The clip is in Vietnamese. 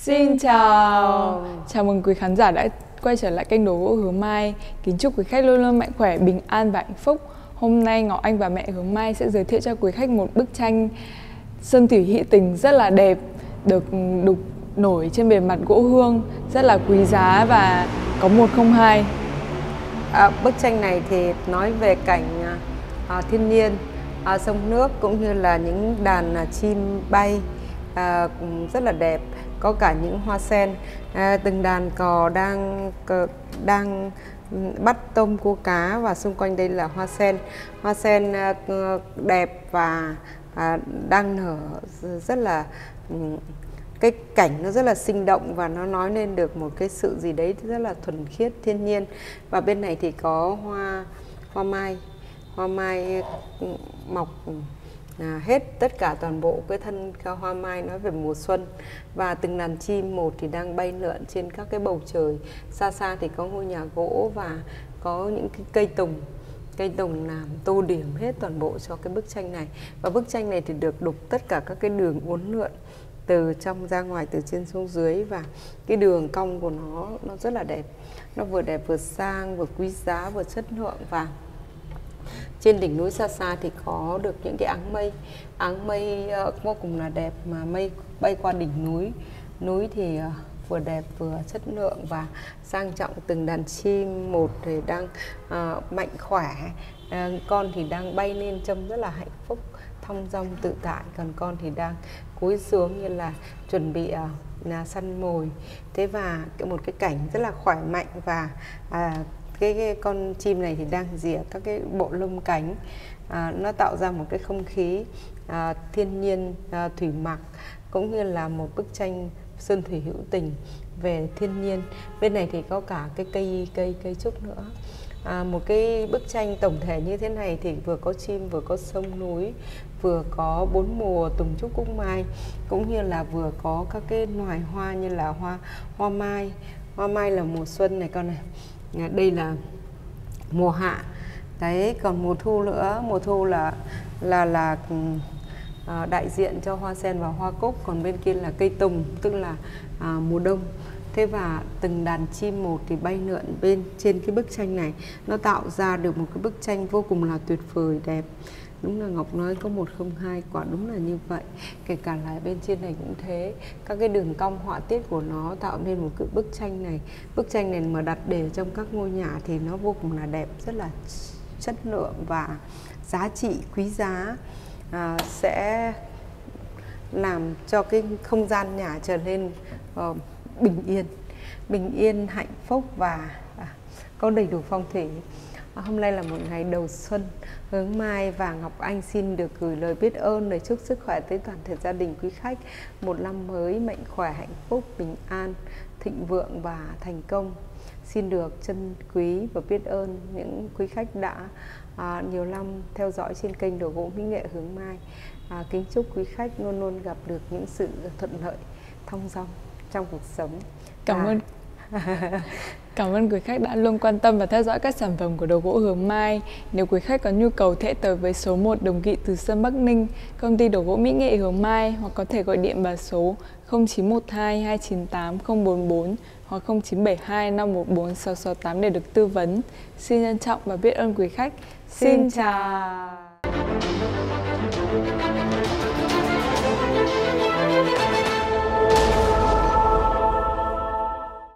Xin chào. Chào mừng quý khán giả đã quay trở lại kênh Đồ Gỗ Hướng Mai. Kính chúc quý khách luôn luôn mạnh khỏe, bình an và hạnh phúc. Hôm nay Ngọc Anh và mẹ Hướng Mai sẽ giới thiệu cho quý khách một bức tranh sơn thủy hữu tình rất là đẹp, được đục nổi trên bề mặt gỗ hương, rất là quý giá và có 102. Bức tranh này thì nói về cảnh thiên nhiên, sông nước cũng như là những đàn chim bay rất là đẹp, có cả những hoa sen, từng đàn cò đang bắt tôm cua cá, và xung quanh đây là hoa sen đẹp và đang nở rất là, cái cảnh nó rất là sinh động và nó nói lên được một cái sự gì đấy rất là thuần khiết thiên nhiên. Và bên này thì có hoa mai mọc hết tất cả toàn bộ cái thân hoa mai, nói về mùa xuân. Và từng đàn chim một thì đang bay lượn trên các cái bầu trời. Xa xa thì có ngôi nhà gỗ và có những cái cây tùng làm tô điểm hết toàn bộ cho cái bức tranh này. Và bức tranh này thì được đục tất cả các cái đường uốn lượn từ trong ra ngoài, từ trên xuống dưới, và cái đường cong của nó rất là đẹp. Nó vừa đẹp vừa sang, vừa quý giá, vừa chất lượng. Và trên đỉnh núi xa xa thì có được những cái áng mây vô cùng là đẹp, mà mây bay qua đỉnh núi thì vừa đẹp vừa chất lượng và sang trọng. Từng đàn chim một thì đang mạnh khỏe, con thì đang bay lên trông rất là hạnh phúc, thong dong tự tại, còn con thì đang cúi xuống như là chuẩn bị săn mồi. Thế và một cái cảnh rất là khỏe mạnh, và cái con chim này thì đang rỉa các cái bộ lông cánh, nó tạo ra một cái không khí thiên nhiên, thủy mặc, cũng như là một bức tranh sơn thủy hữu tình về thiên nhiên. Bên này thì có cả cái cây trúc nữa. Một cái bức tranh tổng thể như thế này thì vừa có chim, vừa có sông núi, vừa có 4 mùa tùng trúc cúc mai, cũng như là vừa có các cái loài hoa như là hoa mai. Hoa mai là mùa xuân này con này. Đây là mùa hạ. Đấy, còn mùa thu nữa, mùa thu là đại diện cho hoa sen và hoa cúc, còn bên kia là cây tùng, tức là mùa đông. Thế và từng đàn chim một thì bay lượn bên trên cái bức tranh này, nó tạo ra được một cái bức tranh vô cùng là tuyệt vời đẹp. Đúng là Ngọc nói có 102, quả đúng là như vậy. Kể cả là bên trên này cũng thế, các cái đường cong họa tiết của nó tạo nên một cái bức tranh này. Bức tranh này mà đặt để trong các ngôi nhà thì nó vô cùng là đẹp, rất là chất lượng và giá trị quý giá, sẽ làm cho cái không gian nhà trở nên bình yên, hạnh phúc và có đầy đủ phong thủy. Hôm nay là một ngày đầu xuân, Hướng Mai và Ngọc Anh xin được gửi lời biết ơn, lời chúc sức khỏe tới toàn thể gia đình quý khách. Một năm mới mạnh khỏe, hạnh phúc, bình an, thịnh vượng và thành công. Xin được trân quý và biết ơn những quý khách đã nhiều năm theo dõi trên kênh Đồ Gỗ Mỹ Nghệ Hướng Mai. Kính chúc quý khách luôn luôn gặp được những sự thuận lợi, thong dong trong cuộc sống. Cảm ơn quý khách đã luôn quan tâm và theo dõi các sản phẩm của Đồ Gỗ Hướng Mai. Nếu quý khách có nhu cầu thể tới với số 1 Đồng Kỵ, Từ Sơn, Bắc Ninh, công ty Đồ Gỗ Mỹ Nghệ Hướng Mai, hoặc có thể gọi điện vào số 0912 298 044 hoặc 0972 514 668 để được tư vấn. Xin trân trọng và biết ơn quý khách. Xin chào.